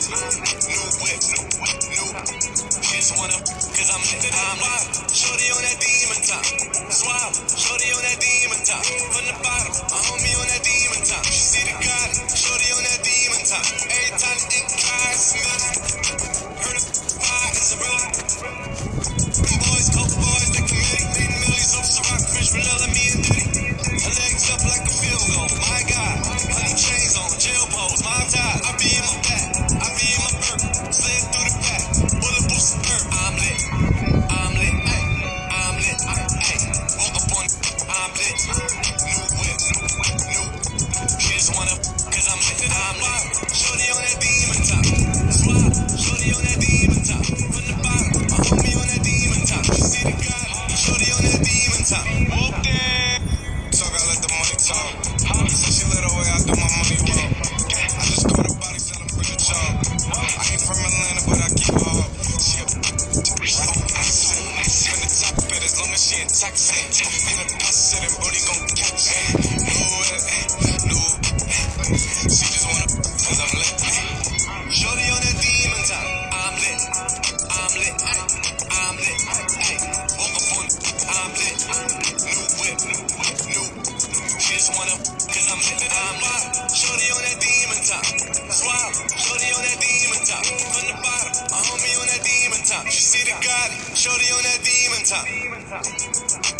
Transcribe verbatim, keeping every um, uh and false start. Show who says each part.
Speaker 1: New whip, new. She just wanna, cause I'm lit, I'm lit. Shorty on that demon time. Swab, shorty on that demon time. From the bottom, a homie on that demon time. She see the God, shorty on that demon time. Every time the ink dries, smell. Heard of fire is a real. Boys, couple boys, they committed. Made millions off Ciroc, French vanilla, me and Diddy. Her legs up like a field goal, my God. Honey chains on, jail pose, my tie. I be in my back, I be in my burp. Slid through the back, bulletproof superb. I'm lit, I'm lit, ay, I'm lit, ay. Woke up on, I'm lit. New whip, new. She just wanna, cause I'm lit, I'm lit. Shorty on that demon top. Swab, shorty on that demon top. From the bottom, a homie on that demon top. She see the God, shorty on that demon top. Whoop there. Talk, I let the money talk. So she let her way, I do my money walk. I just caught a body, tell him bring a job. I ain't from Atlanta, but I keep her up. She a accent. Spin the top of it as long as she in Texas. In the bus sitting, booty gon' catch me. New it, new. She just wanna, cause I'm lit. Shorty on that demon top. I'm lit, I'm lit, I'm lit. Woke up on, I'm lit. New whip, new. She just wanna, cause I'm lit, I'm lit. Shorty on that demon top. Swab, shorty on that demon top. From the bottom, a homie on that demon top. She see the God, shorty on that demon top.